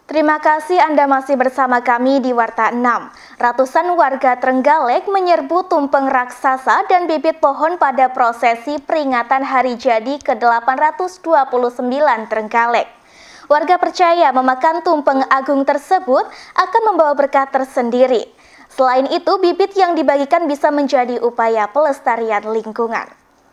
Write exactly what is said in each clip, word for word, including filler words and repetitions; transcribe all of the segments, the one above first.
Terima kasih Anda masih bersama kami di Warta enam. Ratusan warga Trenggalek menyerbu tumpeng raksasa dan bibit pohon pada prosesi peringatan Hari Jadi ke delapan ratus dua puluh sembilan Trenggalek. Warga percaya memakan tumpeng agung tersebut akan membawa berkah tersendiri. Selain itu, bibit yang dibagikan bisa menjadi upaya pelestarian lingkungan.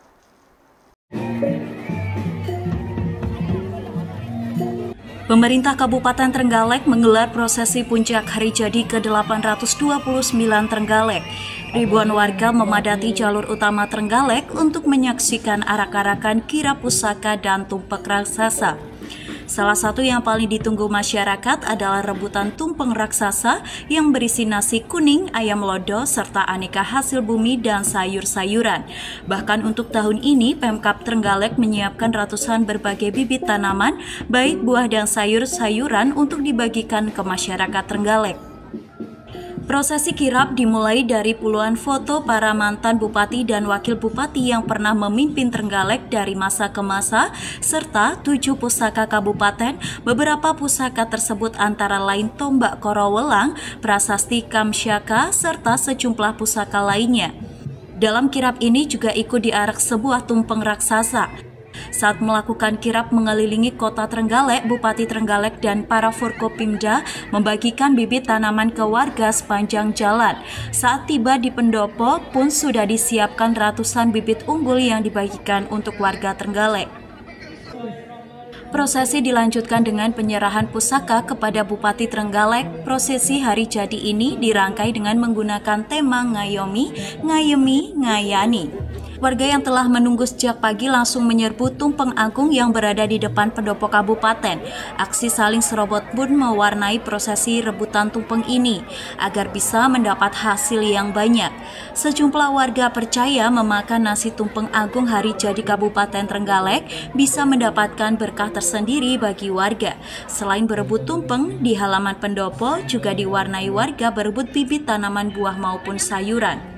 Pemerintah Kabupaten Trenggalek menggelar prosesi puncak Hari Jadi ke delapan ratus dua puluh sembilan Trenggalek. Ribuan warga memadati jalur utama Trenggalek untuk menyaksikan arak-arakan kirap pusaka dan tumpeng raksasa. Salah satu yang paling ditunggu masyarakat adalah rebutan tumpeng raksasa yang berisi nasi kuning, ayam lodo, serta aneka hasil bumi dan sayur-sayuran. Bahkan untuk tahun ini, Pemkab Trenggalek menyiapkan ratusan berbagai bibit tanaman, baik buah dan sayur-sayuran untuk dibagikan ke masyarakat Trenggalek. Prosesi kirap dimulai dari puluhan foto para mantan bupati dan wakil bupati yang pernah memimpin Trenggalek dari masa ke masa, serta tujuh pusaka kabupaten. Beberapa pusaka tersebut antara lain tombak Korowelang, prasasti Kamsyaka, serta sejumlah pusaka lainnya. Dalam kirap ini juga ikut diarak sebuah tumpeng raksasa. Saat melakukan kirap mengelilingi kota Trenggalek, Bupati Trenggalek dan para Forkopimda membagikan bibit tanaman ke warga sepanjang jalan. Saat tiba di pendopo pun sudah disiapkan ratusan bibit unggul yang dibagikan untuk warga Trenggalek. Prosesi dilanjutkan dengan penyerahan pusaka kepada Bupati Trenggalek. Prosesi Hari Jadi ini dirangkai dengan menggunakan tema Ngayomi, Ngayemi, Ngayani. Warga yang telah menunggu sejak pagi langsung menyerbu tumpeng agung yang berada di depan pendopo kabupaten. Aksi saling serobot pun mewarnai prosesi rebutan tumpeng ini agar bisa mendapat hasil yang banyak. Sejumlah warga percaya memakan nasi tumpeng agung Hari Jadi Kabupaten Trenggalek bisa mendapatkan berkah tersendiri bagi warga. Selain berebut tumpeng, di halaman pendopo juga diwarnai warga berebut bibit tanaman buah maupun sayuran.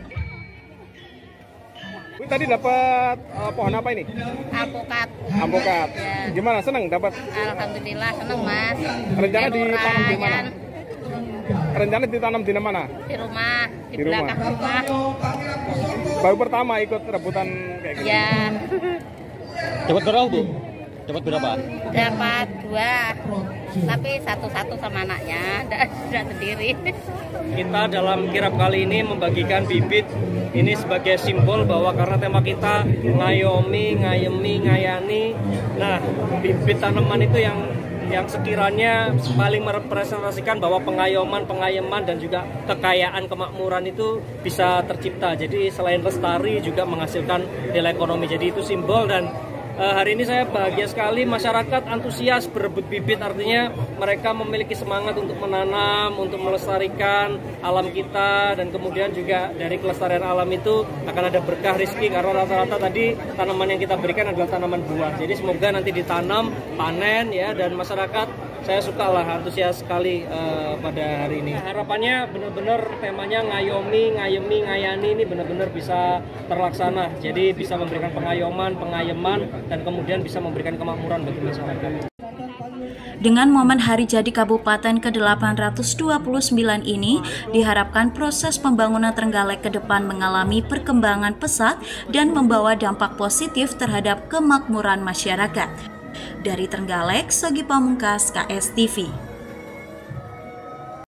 Tadi dapat uh, pohon apa ini? Alpukat. Alpukat. Ya. Gimana, senang dapat? Alhamdulillah senang, Mas. Rencana ditanam di mana? Rencana ditanam di mana? Di rumah, di, di belakang rumah. rumah. Baru pertama ikut rebutan kayak gini. Ya. Dapat berapa, Bu? Dapat berapa? Dapat dua. Tapi satu-satu sama anaknya, tidak sendiri. Kita dalam kirap kali ini membagikan bibit ini sebagai simbol bahwa karena tema kita ngayomi, ngayemi, ngayani. Nah, bibit tanaman itu yang yang sekiranya paling merepresentasikan bahwa pengayoman, pengayeman dan juga kekayaan, kemakmuran itu bisa tercipta. Jadi selain lestari juga menghasilkan nilai ekonomi. Jadi itu simbol dan Uh, hari ini saya bahagia sekali masyarakat antusias berebut bibit, artinya mereka memiliki semangat untuk menanam, untuk melestarikan alam kita, dan kemudian juga dari kelestarian alam itu akan ada berkah rezeki karena rata-rata tadi tanaman yang kita berikan adalah tanaman buah. Jadi semoga nanti ditanam, panen ya, dan masyarakat saya suka lah antusias sekali uh, pada hari ini. Harapannya benar-benar temanya ngayomi, ngayemi, ngayani ini benar-benar bisa terlaksana. Jadi bisa memberikan pengayoman, pengayeman, dan kemudian bisa memberikan kemakmuran bagi masyarakat. Dengan momen Hari Jadi Kabupaten ke delapan ratus dua puluh sembilan ini, diharapkan proses pembangunan Trenggalek ke depan mengalami perkembangan pesat dan membawa dampak positif terhadap kemakmuran masyarakat. Dari Trenggalek, Sogi Pamungkas, K S T V.